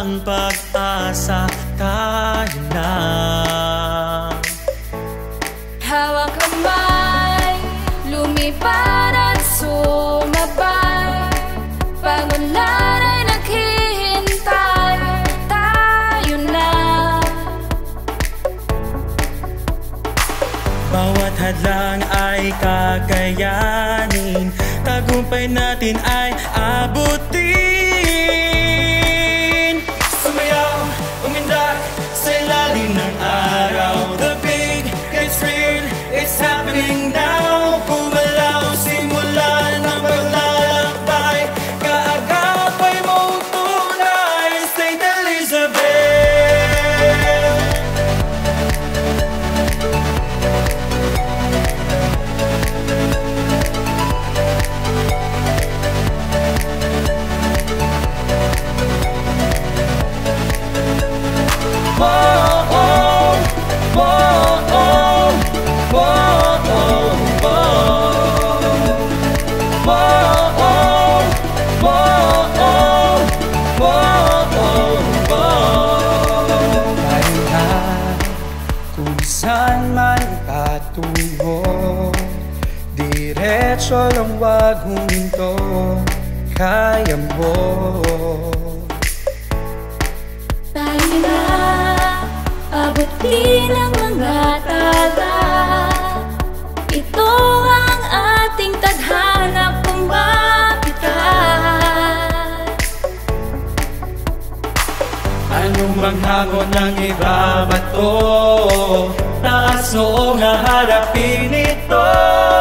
ang pag-asa, tayo na. Hawak kamay, lumipad at sumabay. Pag-ulan ay naghihintay, tayo na. Bawat hadlang ay kakayanin, tagumpay natin ay abutin. Sumayaw, umindak sa ilalim ng araw. The big gets real, it's happening now. Kumalaw, simulan ng paglalakbay. Kaagapay mo tunay, St. Elizabeth. Kung saan man patungo, diretso lang wag huminto, kaya mo. Tayo na, abutin ang mga tala. Ito ang ating tadhana kung mabigat. Anumang hamon ng iba bato, taas noong haharapin ito.